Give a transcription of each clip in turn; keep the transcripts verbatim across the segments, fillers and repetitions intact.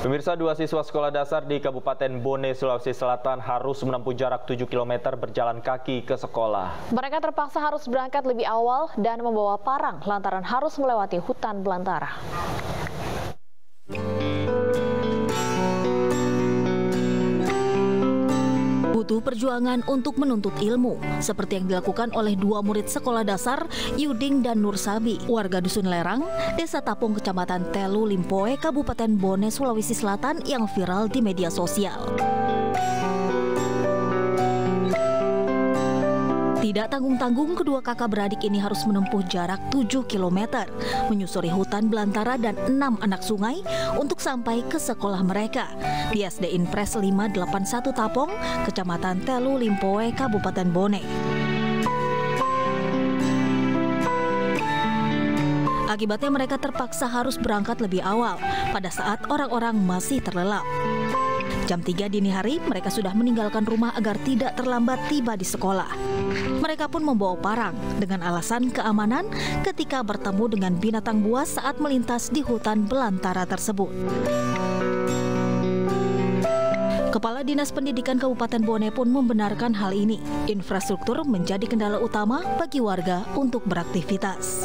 Pemirsa, dua siswa sekolah dasar di Kabupaten Bone, Sulawesi Selatan harus menempuh jarak tujuh kilometer berjalan kaki ke sekolah. Mereka terpaksa harus berangkat lebih awal dan membawa parang lantaran harus melewati hutan belantara. Butuh perjuangan untuk menuntut ilmu, seperti yang dilakukan oleh dua murid sekolah dasar, Yuding dan Nur Sabi, warga Dusun Lerang, Desa Tapung, Kecamatan Telu Limpoe, Kabupaten Bone, Sulawesi Selatan yang viral di media sosial. Tidak tanggung-tanggung, kedua kakak beradik ini harus menempuh jarak tujuh kilometer, menyusuri hutan belantara dan enam anak sungai untuk sampai ke sekolah mereka di S D Inpres lima delapan satu Tapong, Kecamatan Telu Limpoe, Kabupaten Bone. Akibatnya mereka terpaksa harus berangkat lebih awal pada saat orang-orang masih terlelap. Jam tiga dini hari, mereka sudah meninggalkan rumah agar tidak terlambat tiba di sekolah. Mereka pun membawa parang dengan alasan keamanan ketika bertemu dengan binatang buas saat melintas di hutan belantara tersebut. Kepala Dinas Pendidikan Kabupaten Bone pun membenarkan hal ini. Infrastruktur menjadi kendala utama bagi warga untuk beraktivitas.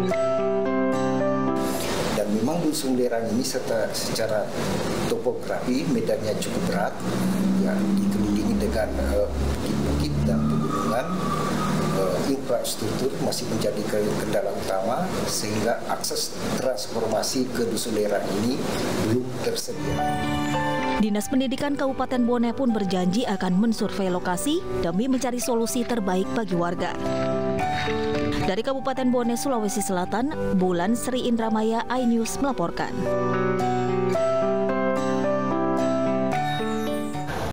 Dan memang Dusun Lerang ini serta secara topografi medannya cukup berat, ya, dikelilingi dengan bukit-bukit uh, dan pegunungan. Uh, infrastruktur masih menjadi kendala utama sehingga akses transformasi ke Dusun Lerang ini belum tersedia. Dinas Pendidikan Kabupaten Bone pun berjanji akan mensurvei lokasi demi mencari solusi terbaik bagi warga. Dari Kabupaten Bone, Sulawesi Selatan, Bulan Sri Indramaya, iNews melaporkan.